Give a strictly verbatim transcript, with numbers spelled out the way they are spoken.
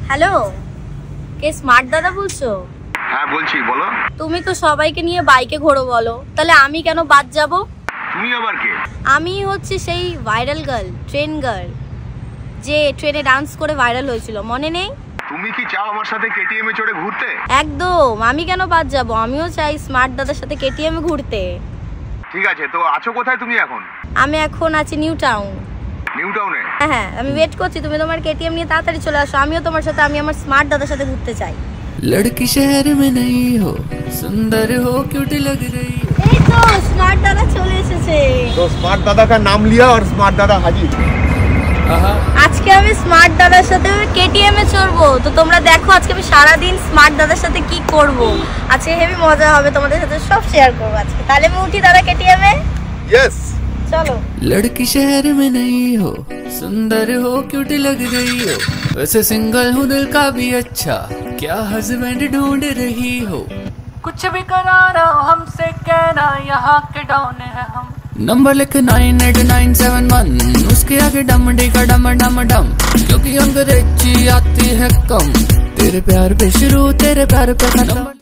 Hello, কে smart দাদা বলছো? হ্যাঁ বলছি, বলো। তুমি তো সবাইকে নিয়ে বাইকে ঘোরো, বলো তাহলে আমি কেন বাদ যাব? তুমি আবার কে? আমি হচ্ছে সেই ভাইরাল গার্ল, ট্রেন গার্ল, যে ট্রেনে ডান্স করে ভাইরাল হয়েছিল, মনে নেই? তুমি কি চাও আমার সাথে কেটিএম এ চড়ে ঘুরতে? একদম, আমি কেন বাদ যাব, আমিও চাই স্মার্ট দাদার সাথে কেটিএম এ ঘুরতে। ঠিক আছে, তো আছো কোথায় তুমি এখন? আমি এখন আছি নিউ টাউন। নিউ টাউনে? হ্যাঁ হ্যাঁ, আমি ওয়েট করছি, তুমি তোমার কেটিএম নিয়ে তাড়াতাড়ি চলে আসো, আমিও তোমার সাথে, আমি আমার স্মার্ট দাদার সাথে ঘুরতে চাই। लड़की शहर में नहीं हो, सुंदर हो, क्यूट लग रही हो। এই তো স্মার্ট দাদা চলে এসেছে। তো স্মার্ট দাদা का नाम लिया और स्मार्ट दादा हाजिर। আজকে আমি স্মার্ট দাদার সাথে কেটিএম এ চড়বো, তো তোমরা দেখো আজকে আমি সারা দিন স্মার্ট দাদার সাথে কি করব। আজকে হেভি মজা হবে, তোমাদের সাথে সব শেয়ার করবো আজকে। তাহলে আমি উঠি দাদা কেটিএম এ? यस চলো। लड़की शहर में नहीं हो, सुंदर हो, क्यूट लग रही हो, वैसे सिंगल हूँ दिल का भी अच्छा, क्या हस्बैंड ढूंढ रही हो? कुछ भी करा रहा हो हमसे कहना, यहाँ के डॉन है हम। नंबर लिख nine eight nine seven one, उसके आगे डम डी का डम डम डम, क्योंकि अंग्रेजी आती है कम। तेरे प्यार पे शुरू, तेरे प्यार पे खत्म।